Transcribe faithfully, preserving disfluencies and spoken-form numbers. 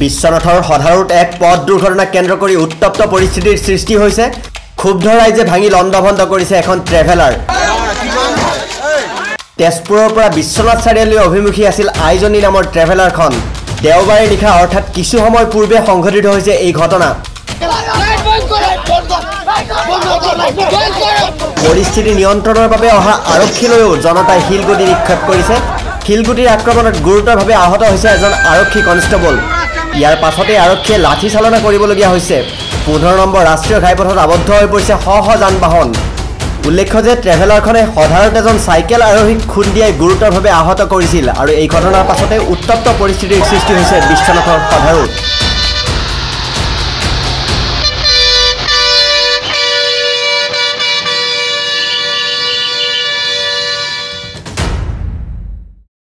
বিশ্বনাথৰ সধাৰুত এক পথ দুৰ্ঘটনা কেন্দ্ৰ কৰি উত্তপ্ত পৰিস্থিতিৰ সৃষ্টি হৈছে। ক্ষুব্ধ ৰাইজে ভাঙি লণ্ডভণ্ড কৰিছে এখন ট্ৰেভেলাৰ। তেজপুৰৰ পৰা বিশ্বনাথ চাৰিআলি অভিমুখী আছিল আইজনী নামৰ ট্ৰেভেলাৰখন। দেওবাৰে নিশা অৰ্থাৎ কিছু সময় পূৰ্বে সংঘটিত হৈছে এই ঘটনা। পৰিস্থিতি নিয়ন্ত্ৰণৰ বাবে অহা আৰক্ষীলৈও জনতাই শিলগুটি নিক্ষেপ কৰিছে। শিলগুটিৰ আক্ৰমণত গুৰুতৰভাৱে আহত হৈছে এজন আৰক্ষী কনষ্টেবল। ইয়াৰ পাছতে আৰক্ষীয়ে লাঠি চালনা কৰিবলগীয়া হৈছে। পোন্ধৰ নম্বৰ ৰাষ্ট্ৰীয় ঘাইপথত আবদ্ধ হৈ পৰিছে শ শ যান বাহন। উল্লেখ্য যে ট্ৰেভেলাৰখনে সধাৰত এজন চাইকেল আৰোহীক খুন্দিয়াই গুৰুতৰভাৱে আহত কৰিছিল আৰু এই ঘটনাৰ পাছতে উত্তপ্ত পৰিস্থিতিৰ সৃষ্টি হৈছে বিশ্বনাথৰ সধাৰত।